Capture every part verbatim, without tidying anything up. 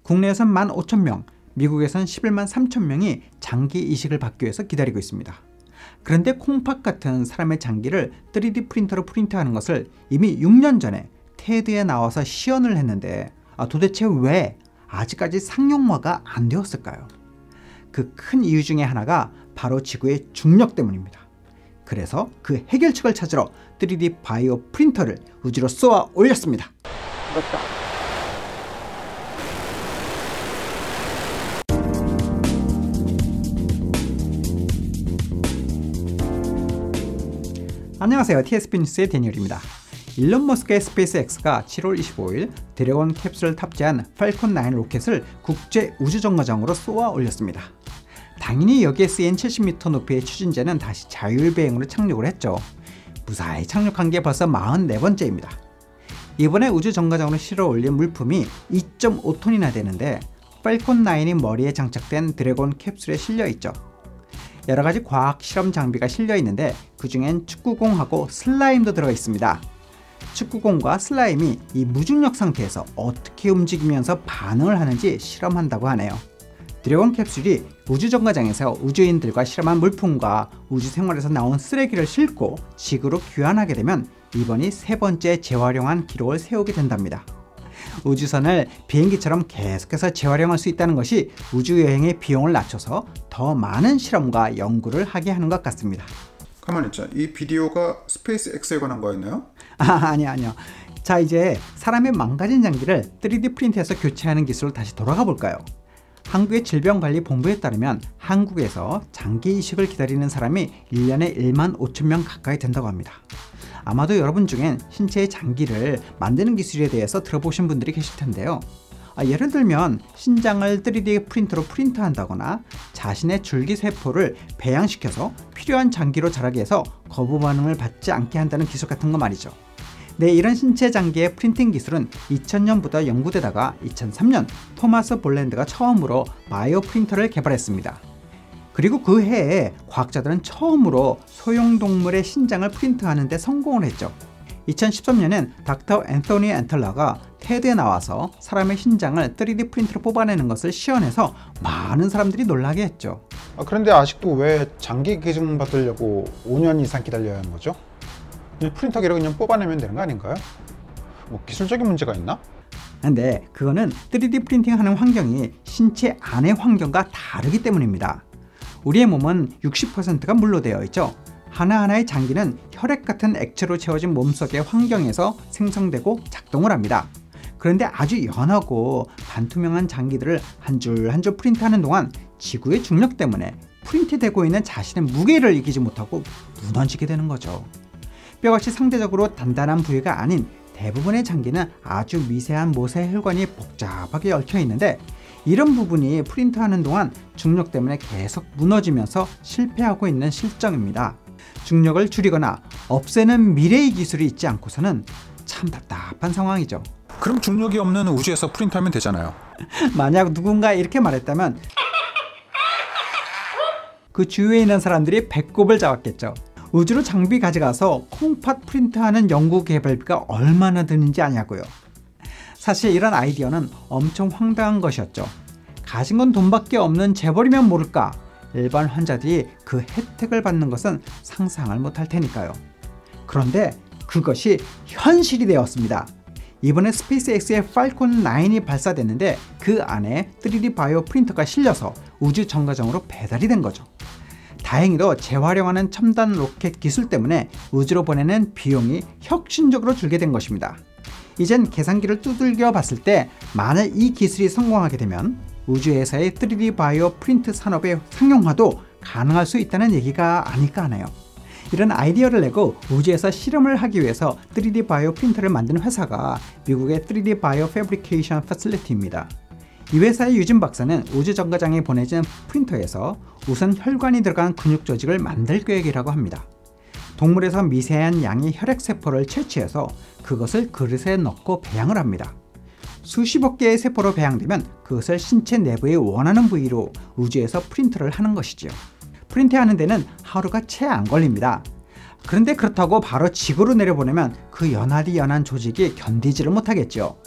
국내에선 만 오천 명, 미국에선 십일만 삼천 명이 장기 이식을 받기 위해서 기다리고 있습니다. 그런데 콩팥 같은 사람의 장기를 쓰리디 프린터로 프린트하는 것을 이미 육 년 전에 테드에 나와서 시연을 했는데 아, 도대체 왜 아직까지 상용화가 안 되었을까요? 그 큰 이유 중에 하나가 바로 지구의 중력 때문입니다. 그래서 그 해결책을 찾으러 쓰리디 바이오 프린터를 우주로 쏘아 올렸습니다. 맞다. 안녕하세요. 티에스피 뉴스의 데니얼입니다. 일론 머스크의 스페이스X가 칠월 이십오일 드래곤 캡슐을 탑재한 팔콘 나인 로켓을 국제 우주정거장으로 쏘아 올렸습니다. 당연히 여기에 쓰인 칠십 미터 높이의 추진제는 다시 자율배행으로 착륙을 했죠. 무사히 착륙한 게 벌써 사십사 번째입니다. 이번에 우주정거장으로 실어 올린 물품이 이 점 오 톤이나 되는데 팔콘 나인이 머리에 장착된 드래곤 캡슐에 실려있죠. 여러가지 과학 실험 장비가 실려있는데 그 중엔 축구공하고 슬라임도 들어가 있습니다. 축구공과 슬라임이 이 무중력 상태에서 어떻게 움직이면서 반응을 하는지 실험한다고 하네요. 드래곤 캡슐이 우주정거장에서 우주인들과 실험한 물품과 우주생활에서 나온 쓰레기를 싣고 지구로 귀환하게 되면 이번이 세 번째 재활용한 기록을 세우게 된답니다. 우주선을 비행기처럼 계속해서 재활용할 수 있다는 것이 우주여행의 비용을 낮춰서 더 많은 실험과 연구를 하게 하는 것 같습니다. 가만히 있자. 이 비디오가 스페이스X에 관한 거였나요? 아, 아니요 아니요. 자, 이제 사람의 망가진 장기를 쓰리디 프린트해서 교체하는 기술로 다시 돌아가 볼까요? 한국의 질병관리본부에 따르면 한국에서 장기 이식을 기다리는 사람이 일 년에 일만 오천 명 가까이 된다고 합니다. 아마도 여러분 중엔 신체의 장기를 만드는 기술에 대해서 들어보신 분들이 계실 텐데요. 아, 예를 들면 신장을 쓰리디 프린터로 프린트한다거나 자신의 줄기세포를 배양시켜서 필요한 장기로 자라게 해서 거부 반응을 받지 않게 한다는 기술 같은 거 말이죠. 네, 이런 신체 장기의 프린팅 기술은 이천 년부터 연구되다가 이천삼 년 토마스 볼랜드가 처음으로 바이오 프린터를 개발했습니다. 그리고 그 해에 과학자들은 처음으로 소형동물의 신장을 프린트하는 데 성공을 했죠. 이천십삼 년엔 닥터 앤서니 앤틀러가 테드에 나와서 사람의 신장을 쓰리디 프린터로 뽑아내는 것을 시연해서 많은 사람들이 놀라게 했죠. 아, 그런데 아직도 왜 장기 기증 받으려고 오 년 이상 기다려야 하는 거죠? 프린터기로 그냥 뽑아내면 되는 거 아닌가요? 뭐 기술적인 문제가 있나? 근데 그거는 쓰리디 프린팅하는 환경이 신체 안의 환경과 다르기 때문입니다. 우리의 몸은 육십 퍼센트가 물로 되어 있죠. 하나하나의 장기는 혈액 같은 액체로 채워진 몸속의 환경에서 생성되고 작동을 합니다. 그런데 아주 연하고 반투명한 장기들을 한 줄 한 줄 프린트하는 동안 지구의 중력 때문에 프린트되고 있는 자신의 무게를 이기지 못하고 무너지게 되는 거죠. 뼈같이 상대적으로 단단한 부위가 아닌 대부분의 장기는 아주 미세한 모세 혈관이 복잡하게 얽혀 있는데 이런 부분이 프린트하는 동안 중력 때문에 계속 무너지면서 실패하고 있는 실정입니다. 중력을 줄이거나 없애는 미래의 기술이 있지 않고서는 참 답답한 상황이죠. 그럼 중력이 없는 우주에서 프린트하면 되잖아요. 만약 누군가 이렇게 말했다면 그 주위에 있는 사람들이 배꼽을 잡았겠죠. 우주로 장비 가져가서 콩팥 프린트하는 연구 개발비가 얼마나 드는지 아냐고요. 사실 이런 아이디어는 엄청 황당한 것이었죠. 가진 건 돈밖에 없는 재벌이면 모를까. 일반 환자들이 그 혜택을 받는 것은 상상을 못할 테니까요. 그런데 그것이 현실이 되었습니다. 이번에 스페이스X의 팔콘 나인이 발사됐는데 그 안에 쓰리디 바이오 프린터가 실려서 우주 정거장으로 배달이 된 거죠. 다행히도 재활용하는 첨단 로켓 기술 때문에 우주로 보내는 비용이 혁신적으로 줄게 된 것입니다. 이젠 계산기를 두들겨 봤을 때 만약 이 기술이 성공하게 되면 우주에서의 쓰리디 바이오 프린트 산업의 상용화도 가능할 수 있다는 얘기가 아닐까 하네요. 이런 아이디어를 내고 우주에서 실험을 하기 위해서 쓰리디 바이오 프린터를 만든 회사가 미국의 쓰리디 바이오 패브리케이션 패실리티입니다. 이 회사의 유진 박사는 우주정거장에 보내진 프린터에서 우선 혈관이 들어간 근육 조직을 만들 계획이라고 합니다. 동물에서 미세한 양의 혈액세포를 채취해서 그것을 그릇에 넣고 배양을 합니다. 수십억 개의 세포로 배양되면 그것을 신체 내부에 원하는 부위로 우주에서 프린트를 하는 것이지요. 프린트하는 데는 하루가 채 안 걸립니다. 그런데 그렇다고 바로 지구로 내려보내면 그 연하디 연한 조직이 견디지를 못하겠죠.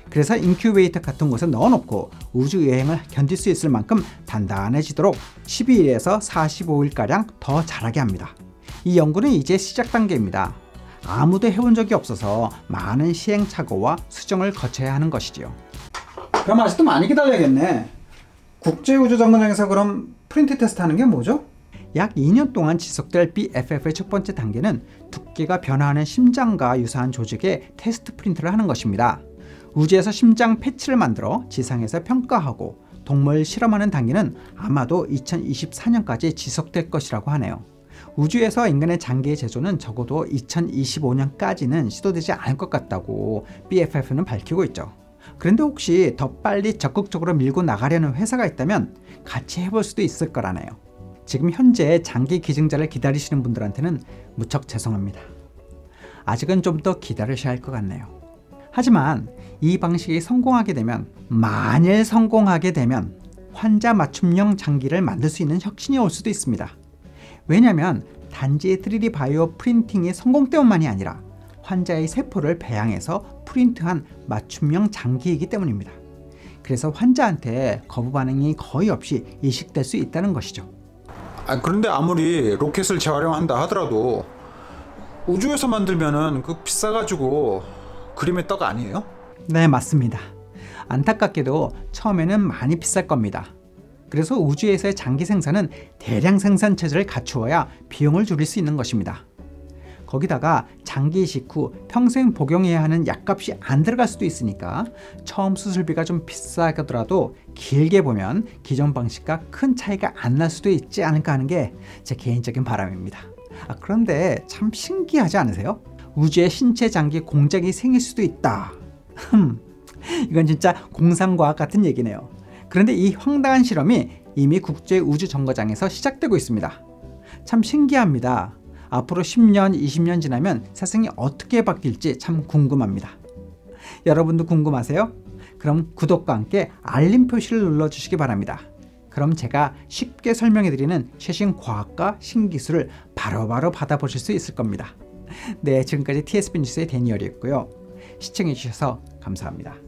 그래서 인큐베이터 같은 곳에 넣어놓고 우주 여행을 견딜 수 있을 만큼 단단해지도록 십이 일에서 사십오 일가량 더 자라게 합니다. 이 연구는 이제 시작 단계입니다. 아무도 해본 적이 없어서 많은 시행착오와 수정을 거쳐야 하는 것이지요. 그럼 아직도 많이 기다려야겠네. 국제우주정거장에서 그럼 프린트 테스트 하는 게 뭐죠? 약 이 년 동안 지속될 비에프에프의 첫 번째 단계는 두께가 변화하는 심장과 유사한 조직의 테스트 프린트를 하는 것입니다. 우주에서 심장 패치를 만들어 지상에서 평가하고 동물 실험하는 단계는 아마도 이천이십사 년까지 지속될 것이라고 하네요. 우주에서 인간의 장기 제조는 적어도 이천이십오 년까지는 시도되지 않을 것 같다고 비에프에프는 밝히고 있죠. 그런데 혹시 더 빨리 적극적으로 밀고 나가려는 회사가 있다면 같이 해볼 수도 있을 거라네요. 지금 현재 장기 기증자를 기다리시는 분들한테는 무척 죄송합니다. 아직은 좀 더 기다리셔야 할 것 같네요. 하지만 이 방식이 성공하게 되면, 만일 성공하게 되면 환자 맞춤형 장기를 만들 수 있는 혁신이 올 수도 있습니다. 왜냐하면 단지 쓰리디 바이오 프린팅의 성공 때문만이 아니라 환자의 세포를 배양해서 프린트한 맞춤형 장기이기 때문입니다. 그래서 환자한테 거부 반응이 거의 없이 이식될 수 있다는 것이죠. 아, 그런데 아무리 로켓을 재활용한다 하더라도 우주에서 만들면은 그 비싸가지고 그림의 떡 아니에요? 네, 맞습니다. 안타깝게도 처음에는 많이 비쌀 겁니다. 그래서 우주에서의 장기 생산은 대량 생산 체제를 갖추어야 비용을 줄일 수 있는 것입니다. 거기다가 장기 이식 후 평생 복용해야 하는 약값이 안 들어갈 수도 있으니까 처음 수술비가 좀 비싸더라도 길게 보면 기존 방식과 큰 차이가 안 날 수도 있지 않을까 하는 게 제 개인적인 바람입니다. 아, 그런데 참 신기하지 않으세요? 우주의 신체 장기 공장이 생길 수도 있다. 이건 진짜 공상과학 같은 얘기네요. 그런데 이 황당한 실험이 이미 국제우주정거장에서 시작되고 있습니다. 참 신기합니다. 앞으로 십 년, 이십 년 지나면 세상이 어떻게 바뀔지 참 궁금합니다. 여러분도 궁금하세요? 그럼 구독과 함께 알림 표시를 눌러주시기 바랍니다. 그럼 제가 쉽게 설명해드리는 최신 과학과 신기술을 바로바로 받아보실 수 있을 겁니다. 네, 지금까지 티에스비 뉴스의 데니얼이었고요. 시청해주셔서 감사합니다.